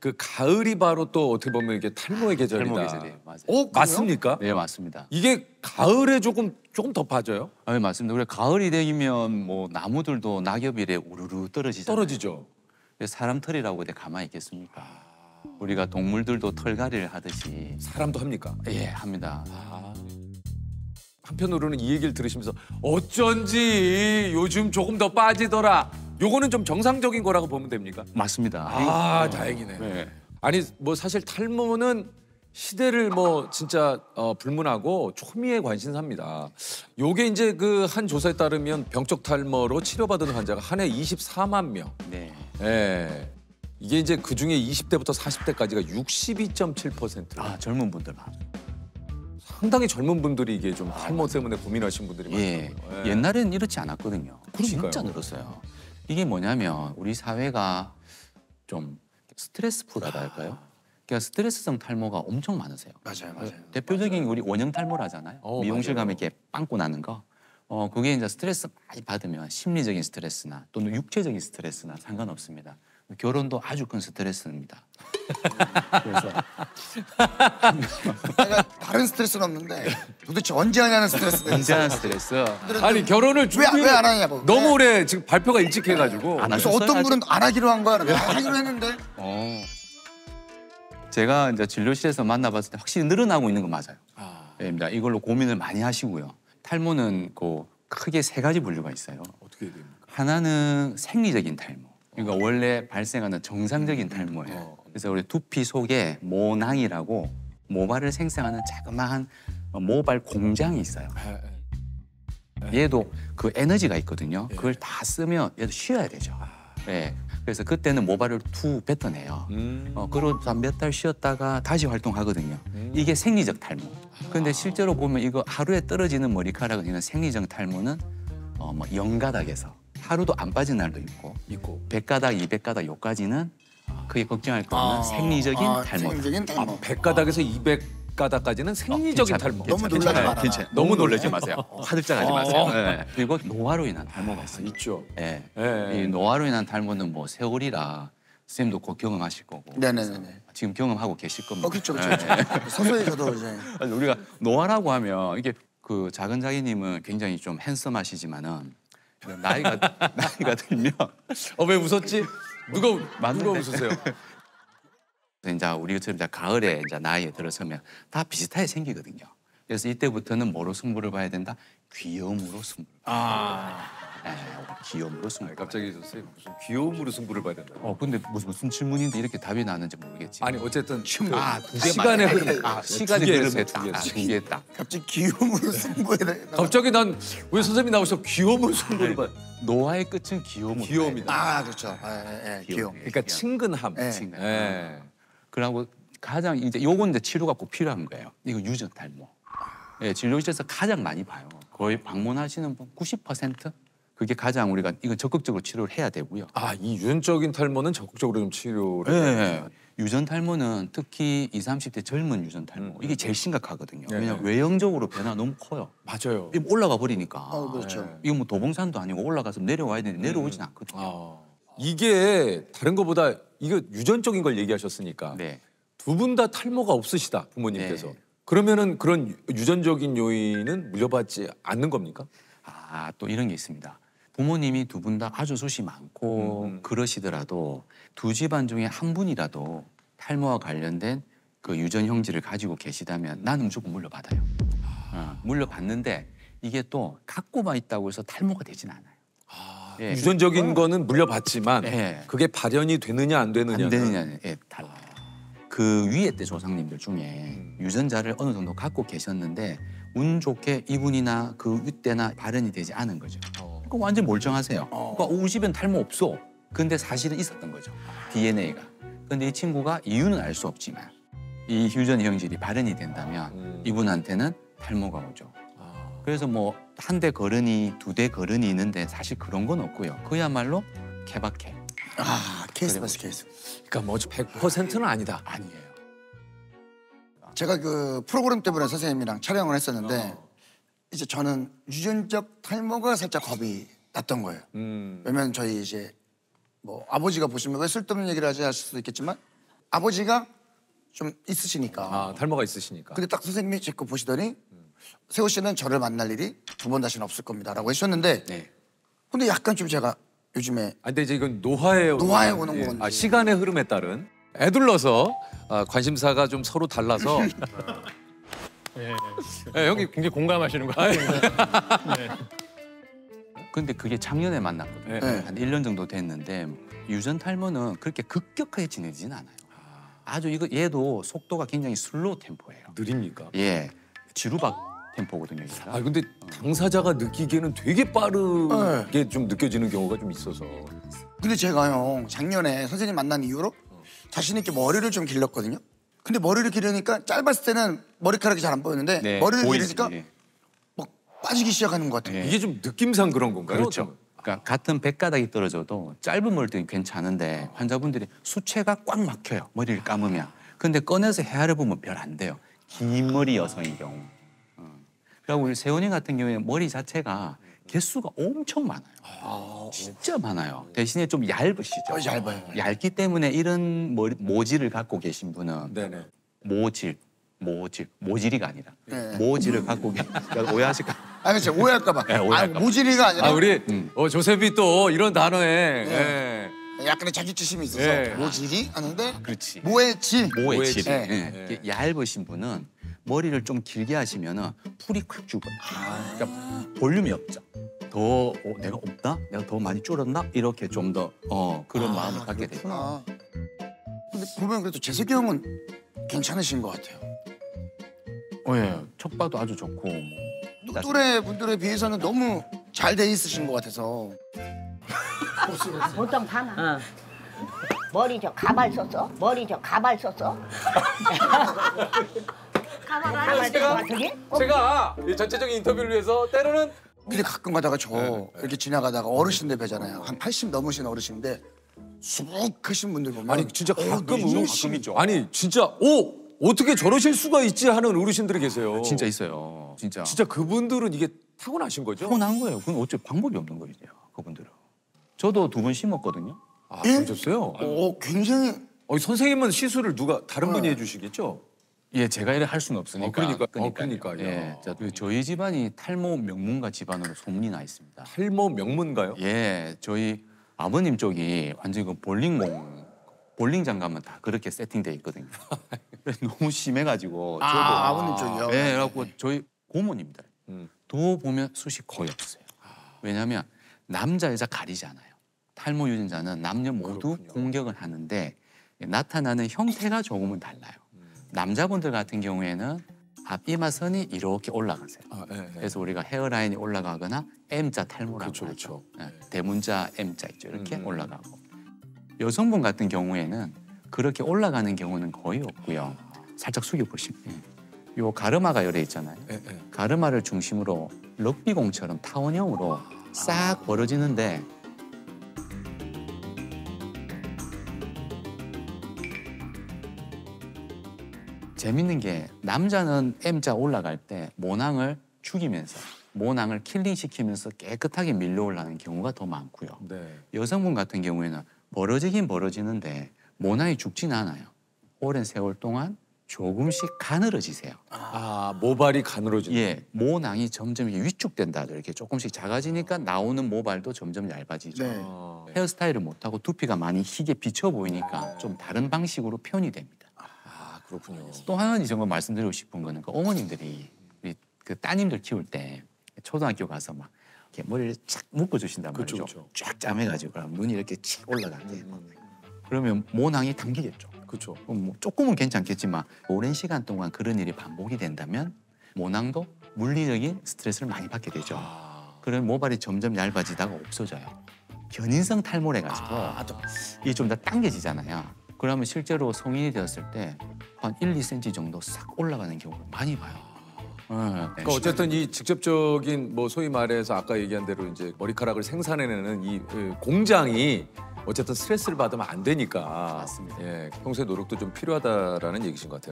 그 가을이 바로 또 어떻게 보면 이게 탈모의 계절이다. 탈모 계절이에요. 맞아요. 맞습니까? 네, 맞습니다. 이게 가을에 조금 더 빠져요? 네, 맞습니다. 우리 가을이 되면 뭐 나무들도 낙엽 이래 우르르 떨어지잖아요. 떨어지죠. 사람 털이라고 돼 가만히 있겠습니까? 우리가 동물들도 털갈이를 하듯이 사람도 합니까? 예, 합니다. 한편으로는 이 얘기를 들으시면서 어쩐지 요즘 조금 더 빠지더라. 요거는 좀 정상적인 거라고 보면 됩니까? 맞습니다. 다행이네. 네. 아니 뭐 사실 탈모는 시대를 뭐 진짜 불문하고 초미의 관심사입니다. 요게 이제 그 한 조사에 따르면 병적 탈모로 치료받은 환자가 한 해 24만 명. 네. 예. 이게 이제 그 중에 20대부터 40대까지가 62.7%. 젊은 분들 많아요. 상당히 젊은 분들이 이게 좀 탈모 때문에 고민하시는 분들이 예. 많더라고요. 옛날에는 이렇지 않았거든요. 그러니까요. 진짜 늘었어요. 이게 뭐냐면 우리 사회가 좀 스트레스풀하다 할까요? 그러니까 스트레스성 탈모가 엄청 많으세요. 맞아요. 대표적인 우리 원형 탈모라잖아요. 미용실 맞아요. 가면 이렇게 빵꾸 나는 거. 그게 이제 스트레스 많이 받으면 심리적인 스트레스나 또는 육체적인 스트레스나 상관없습니다. 결혼도 아주 큰 스트레스입니다. 그래서 내가 다른 스트레스는 없는데 도대체 언제 하냐는 스트레스가 있어. 굉장한 스트레스. 아니 결혼을 왜 안 하냐고. 너무 오래 지금 발표가 일찍 해가지고 안 그래서 하셨어요, 어떤 아직? 분은 안 하기로 한 거야. 내가 하기로 했는데. 제가 이제 진료실에서 만나봤을 때 확실히 늘어나고 있는 건 맞아요. 입니다. 이걸로 고민을 많이 하시고요. 탈모는 그 크게 세 가지 분류가 있어요. 어떻게 해야 됩니까? 하나는 생리적인 탈모. 그러니까 원래 발생하는 정상적인 탈모예요. 그래서 우리 두피 속에 모낭이라고 모발을 생성하는 자그마한 모발 공장이 있어요. 얘도 그 에너지가 있거든요. 그걸 다 쓰면 얘도 쉬어야 되죠. 네. 그래서 그때는 모발을 툭 뱉어내요. 그러다 몇 달 쉬었다가 다시 활동하거든요. 이게 생리적 탈모. 근데 실제로 보면 이거 하루에 떨어지는 머리카락은 이런 생리적 탈모는 뭐 0가닥에서 하루도 안 빠진 날도 있고 100가닥, 200가닥 요까지는 크게 걱정할 거 없는 생리적인 탈모. 생리적인 탈모. 100가닥에서 200가닥까지는 생리적인 탈모. 너무 놀라지 마라. 너무 놀라지 마세요. 화들짝하지 마세요. 네. 그리고 노화로 인한 탈모가 있어요. 있죠. 네. 예. 이 노화로 인한 탈모는 뭐 세월이라 선생님도 곧 경험하실 거고. 네네네. 지금 경험하고 계실 겁니다. 그렇죠. 서서히 저도 이제. 아니, 우리가 노화라고 하면 이게 그 작은 자기님은 굉장히 좀 핸섬하시지만은 나이가 들면 왜 웃었지? 누가 맞는데. 웃으세요? 이제 우리처럼 이제 가을에 이제 나이에 들어서면 다 비슷하게 생기거든요. 그래서 이때부터는 뭐로 승부를 봐야 된다? 귀여움으로 승부. 네, 귀여움으로 승부. 갑자기 선생님 무슨 귀여움으로 승부를 봐야 된다. 근데 무슨 질문인데 이렇게 답이 나는지 모르겠지. 아니 어쨌든 두개 시간의 맞아요. 흐름. 시간의 두 개, 흐름에 두 개. 딱 두 개 딱. 갑자기 귀여움으로 승부해야 돼. 갑자기 난 왜 선생님이 나오셔서 귀여움으로 승부를 봐? 노화의 끝은 귀여움으로. 귀여움이다. 그렇죠. 귀여움. 그러니까 친근함. 네. 예. 그리고 가장 이제 요건 이제 치료가 꼭 필요한 거예요. 이거 유전 탈모. 예, 진료실에서 가장 많이 봐요. 거의 방문하시는 분 90%? 그게 가장 우리가 이건 적극적으로 치료를 해야 되고요. 이 유전적인 탈모는 적극적으로 좀 치료를. 네. 유전 탈모는 특히 20, 30대 젊은 유전 탈모 이게 제일 심각하거든요. 왜냐하면 외형적으로 변화 너무 커요. 맞아요. 이거 올라가 버리니까. 그렇죠. 이거 뭐 도봉산도 아니고 올라가서 내려와야 되는데 내려오진 않거든요. 이게 다른 것보다 이거 유전적인 걸 얘기하셨으니까 네. 두 분 다 탈모가 없으시다 부모님께서. 네. 그러면은 그런 유전적인 요인은 물려받지 않는 겁니까? 또 이런 게 있습니다. 부모님이 두 분 다 아주 숱이 많고 그러시더라도 두 집안 중에 한 분이라도 탈모와 관련된 그 유전 형질을 가지고 계시다면 나는 무조건 물려받아요. 물려받는데 이게 또 갖고만 있다고 해서 탈모가 되진 않아요. 예. 유전적인 거는 물려받지만 네. 그게 발현이 되느냐 안 되느냐는 안 되느냐는 달라요. 그 위에 때 조상님들 중에 유전자를 어느 정도 갖고 계셨는데 운 좋게 이분이나 그 윗대나 발현이 되지 않은 거죠. 그러니까 완전 멀쩡하세요. 그러니까 우리 집엔 탈모 없어. 근데 사실은 있었던 거죠. DNA가. 근데 이 친구가 이유는 알 수 없지만 이 유전 형질이 발현이 된다면 이분한테는 탈모가 오죠. 그래서 뭐 한 대 거른이 두 대 거른이 있는데 사실 그런 건 없고요. 그야말로 케바케. 케이스 바이 케이스. 그러니까 뭐 100%는 아니다. 아니에요. 제가 그 프로그램 때문에 선생님이랑 촬영을 했었는데 이제 저는 유전적 탈모가 살짝 겁이 났던 거예요. 왜냐면 저희 이제 뭐 아버지가 보시면 왜 쓸데없는 얘기를 하지 하실 수도 있겠지만 아버지가 좀 있으시니까. 아, 탈모가 있으시니까. 근데 딱 선생님이 제 거 보시더니 세호 씨는 저를 만날 일이 두 번 다시는 없을 겁니다라고 해주셨는데 네. 근데 약간 좀 제가 요즘에 아, 근데 이제 이건 노화에 오는 건지. 아, 시간의 흐름에 따른 애둘러서 관심사가 좀 서로 달라서 예, 예, 형이 굉장히 공감하시는 것 같아요. 근데 그게 작년에 만났거든요. 네. 한 1년 정도 됐는데 유전 탈모는 그렇게 급격하게 진해지진 않아요. 아주 이거 얘도 속도가 굉장히 슬로우 템포예요. 느립니까? 예, 지루박 템포거든요. 얘가. 아, 근데 당사자가 느끼기에는 되게 빠르게 좀 느껴지는 경우가 좀 있어서. 근데 제가요 작년에 선생님 만난 이후로 자신 있게 머리를 좀 길렀거든요. 근데 머리를 기르니까 짧았을 때는 머리카락이 잘 안 보였는데 네, 머리를 보이지. 기르니까 막 빠지기 시작하는 것 같아요. 예. 이게 좀 느낌상 그런 건가요? 그렇죠. 그러니까 같은 백가닥이 떨어져도 짧은 머리도 괜찮은데 환자분들이 수채가 꽉 막혀요. 머리를 감으면. 근데 꺼내서 헤아려 보면 별 안 돼요. 긴 머리 여성의 경우. 그리고 우리 세훈이 같은 경우에 머리 자체가 개수가 엄청 많아요. 진짜 많아요. 대신에 좀 얇으시죠. 얇아요. 얇기 때문에 이런 모질을 갖고 계신 분은 네네. 모질이가 아니라 네. 모질을 갖고 오해하실까? 아 그렇죠 오해할까봐. 네, 오해할까 봐. 모질이가 아니라 아, 우리 조셉이 또 이런 단어에 네. 약간의 자격지심이 있어서 예. 모질이 하는데 그렇지. 모의 질. 모의 질. 예. 예. 이게 얇으신 분은 머리를 좀 길게 하시면은 풀이 콱 죽어요. 그러니까 볼륨이 없죠. 내가 없다? 내가 더 많이 줄었나? 이렇게 좀 더 그런 마음을 갖게 돼요. 그렇구나. 근데 보면 그래도 재석이 형은 괜찮으신 것 같아요. 예. 척 봐도 아주 좋고. 또래 분들에 비해서는 너무 잘 돼 있으신 것 같아서. 보통 하나. 머리 저 가발 썼어? 머리 저 가발 썼어? 가발 썼어? 저기? 제가 이 전체적인 인터뷰를 위해서 때로는 근데 가끔 가다가 저 네. 이렇게 지나가다가 어르신들 뵈잖아요. 한 80 넘으신 어르신인데 수북하신 분들 보면 아니 진짜 가끔은 가끔 있죠. 아니 진짜 어떻게 저러실 수가 있지 하는 어르신들이 계세요. 진짜 있어요. 진짜. 진짜 그분들은 이게 타고나신 거죠? 타고난 거예요. 그건 어째 방법이 없는 거예요. 그분들은. 저도 2번 심었거든요. 아, 예? 그러셨어요? 굉장히 선생님은 시술을 다른 분이 해주시겠죠? 예, 제가 이래 할 수는 없으니까. 그러니까요. 예, 저희 집안이 탈모 명문가 집안으로 소문이 나 있습니다. 탈모 명문가요? 예, 저희 아버님 쪽이 완전히 그 볼링장 가면 다 그렇게 세팅돼 있거든요. 그래서 너무 심해가지고 저도 아버님 쪽이요. 예, 그래갖고 저희 고모님들 음. 도 보면 숱이 거의 없어요. 왜냐하면 남자 여자 가리지 않아요. 탈모 유전자는 남녀 모두 공격을 하는데 나타나는 형태가 조금은 달라요. 남자분들 같은 경우에는 앞이마선이 이렇게 올라가세요. 그래서 우리가 헤어라인이 올라가거나 M자 탈모라고 그렇죠, 하죠. 그렇죠. 예, 대문자 M자 있죠. 이렇게 올라가고. 여성분 같은 경우에는 그렇게 올라가는 경우는 거의 없고요. 살짝 숙여보시면 요 가르마가 열려 있잖아요. 가르마를 중심으로 럭비공처럼 타원형으로 싹 벌어지는데 재밌는 게 남자는 M자 올라갈 때 모낭을 죽이면서 모낭을 킬링시키면서 깨끗하게 밀려올라는 경우가 더 많고요. 네. 여성분 같은 경우에는 벌어지긴 벌어지는데 모낭이 죽진 않아요. 오랜 세월 동안 조금씩 가늘어지세요. 아, 모발이 가늘어지는. 예, 모낭이 점점 위축된다. 이렇게 조금씩 작아지니까 나오는 모발도 점점 얇아지죠. 네. 아, 헤어스타일을 못하고 두피가 많이 희게 비쳐 보이니까 좀 다른 방식으로 표현이 됩니다. 그렇군요. 또 하나 정말 말씀드리고 싶은 거는 그 어머님들이 우리 그 따님들 키울 때 초등학교 가서 막 이렇게 머리를 착 묶어주신단 말이죠. 그렇죠. 쫙 짜매가지고 그럼 눈이 이렇게 칙 올라가게. 그러면 모낭이 당기겠죠. 그렇죠. 그럼 뭐 조금은 괜찮겠지만 오랜 시간 동안 그런 일이 반복이 된다면 모낭도 물리적인 스트레스를 많이 받게 되죠. 그러면 모발이 점점 얇아지다가 없어져요. 견인성 탈모래 가지고 이게 좀 더 당겨지잖아요. 그러면 실제로 성인이 되었을 때 한 1, 2cm 정도 싹 올라가는 경우를 많이 봐요. 그러니까 어쨌든 이 직접적인 뭐 소위 말해서 아까 얘기한 대로 이제 머리카락을 생산해내는 이 공장이 어쨌든 스트레스를 받으면 안 되니까. 맞습니다. 예, 평소에 노력도 좀 필요하다라는 얘기신 것 같아요.